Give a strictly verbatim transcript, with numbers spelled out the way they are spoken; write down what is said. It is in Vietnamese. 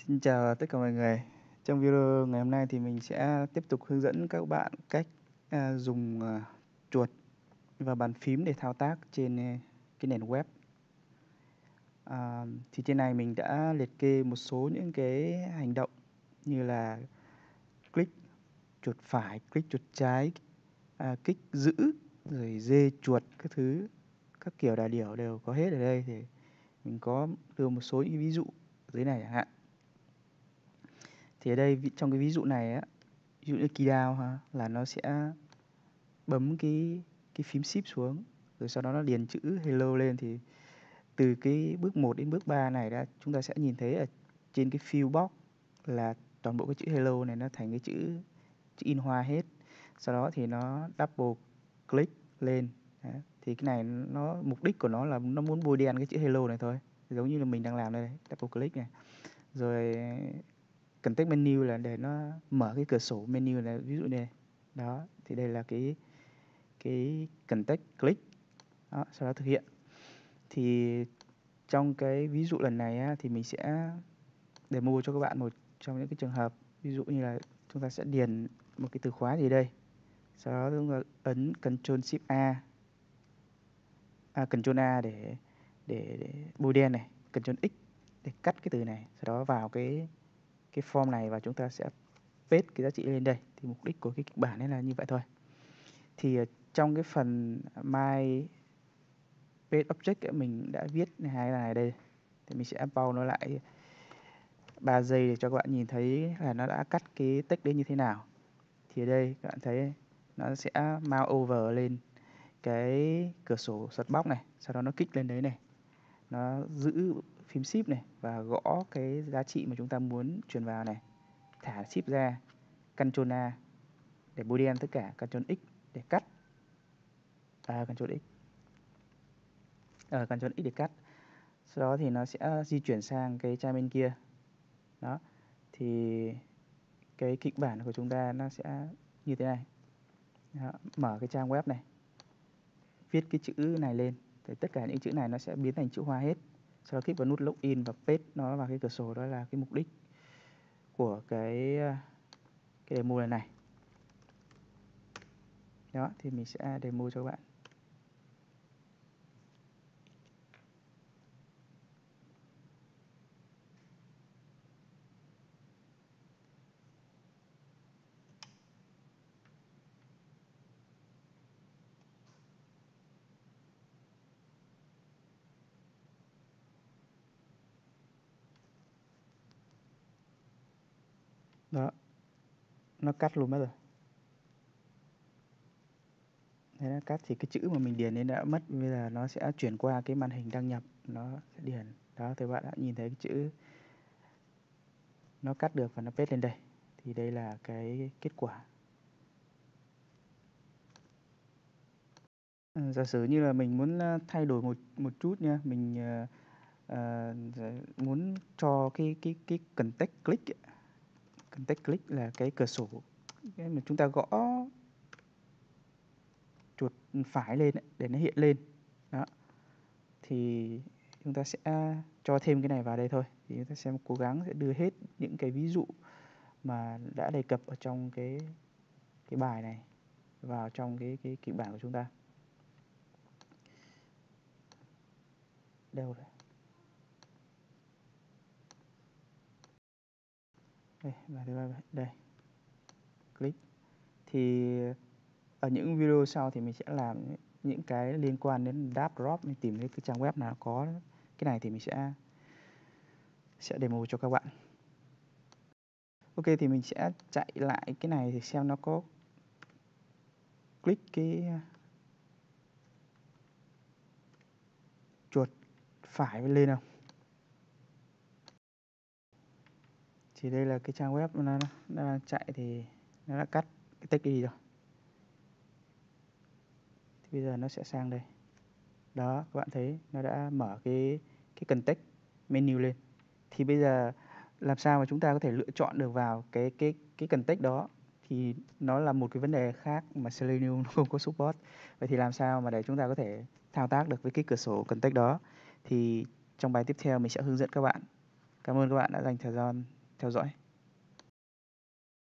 Xin chào tất cả mọi người. Trong video ngày hôm nay thì mình sẽ tiếp tục hướng dẫn các bạn cách à, dùng à, chuột và bàn phím để thao tác trên à, cái nền web. À, thì trên này mình đã liệt kê một số những cái hành động như là click chuột phải, click chuột trái, à, kích giữ, rồi dê chuột các thứ, các kiểu đà điểu đều có hết ở đây. Thì mình có đưa một số những ví dụ dưới này chẳng hạn. Thì ở đây trong cái ví dụ này á, ví dụ như key down ha, là nó sẽ bấm cái cái phím shift xuống, rồi sau đó nó điền chữ hello lên. Thì từ cái bước một đến bước ba này đã chúng ta sẽ nhìn thấy ở trên cái fill box là toàn bộ cái chữ hello này nó thành cái chữ chữ in hoa hết. Sau đó thì nó double click lên. Đấy. Thì cái này nó mục đích của nó là nó muốn bôi đen cái chữ hello này thôi, giống như là mình đang làm đây, double click này. Rồi context menu là để nó mở cái cửa sổ menu này, ví dụ này. Đó, thì đây là cái cái context click. Đó, sau đó thực hiện. Thì trong cái ví dụ lần này á, thì mình sẽ demo cho các bạn một trong những cái trường hợp, ví dụ như là chúng ta sẽ điền một cái từ khóa gì đây, sau đó chúng ta ấn Ctrl Shift A, à, Ctrl A để để, để bôi đen này, Ctrl X để cắt cái từ này, sau đó vào cái cái form này và chúng ta sẽ paste cái giá trị lên đây. Thì mục đích của cái kịch bản này là như vậy thôi. Thì trong cái phần my page object ấy, mình đã viết hai cái này đây. Thì mình sẽ pause nó lại ba giây để cho các bạn nhìn thấy là nó đã cắt cái text đấy như thế nào. Thì ở đây các bạn thấy nó sẽ mouse over lên cái cửa sổ search box này, sau đó nó kích lên đấy này, nó giữ phím shift này và gõ cái giá trị mà chúng ta muốn truyền vào này, thả shift ra, Ctrl A để bôi đen tất cả, Ctrl X để cắt, à, Ctrl X, à, Ctrl X để cắt. Sau đó thì nó sẽ di chuyển sang cái trang bên kia. Đó, thì cái kịch bản của chúng ta nó sẽ như thế này. Đó, mở cái trang web này, viết cái chữ này lên, thì tất cả những chữ này nó sẽ biến thành chữ hoa hết. Sau đó click vào nút login và paste nó vào cái cửa sổ. Đó là cái mục đích của cái cái demo này này. Đó, thì mình sẽ demo cho các bạn. Đó, nó cắt luôn mất rồi. Thế nó cắt thì cái chữ mà mình điền nên đã mất. Bây giờ nó sẽ chuyển qua cái màn hình đăng nhập, nó sẽ điền. Đó, thì bạn đã nhìn thấy cái chữ nó cắt được và nó paste lên đây. Thì đây là cái kết quả. À, giả sử như là mình muốn thay đổi một một chút nha, mình uh, uh, muốn cho cái cái cái context click ấy. Context click là cái cửa sổ cái mà chúng ta gõ chuột phải lên ấy, để nó hiện lên. Đó, thì chúng ta sẽ cho thêm cái này vào đây thôi. Thì chúng ta sẽ cố gắng sẽ đưa hết những cái ví dụ mà đã đề cập ở trong cái cái bài này vào trong cái cái kịch bản của chúng ta. Đâu rồi? Đây, bài thứ ba đây. Click. Thì ở những video sau thì mình sẽ làm những cái liên quan đến drag drop, mình tìm thấy cái trang web nào có cái này thì mình sẽ sẽ demo cho các bạn. Ok, thì mình sẽ chạy lại cái này thì xem nó có click cái chuột phải lên không. Thì đây là cái trang web nó, nó, nó đang chạy thì nó đã cắt cái text đi rồi. Thì bây giờ nó sẽ sang đây. Đó, các bạn thấy nó đã mở cái cái context menu lên. Thì bây giờ làm sao mà chúng ta có thể lựa chọn được vào cái cái cái context đó, thì nó là một cái vấn đề khác mà Selenium không có support. Vậy thì làm sao mà để chúng ta có thể thao tác được với cái cửa sổ context đó, thì trong bài tiếp theo mình sẽ hướng dẫn các bạn. Cảm ơn các bạn đã dành thời gian theo dõi.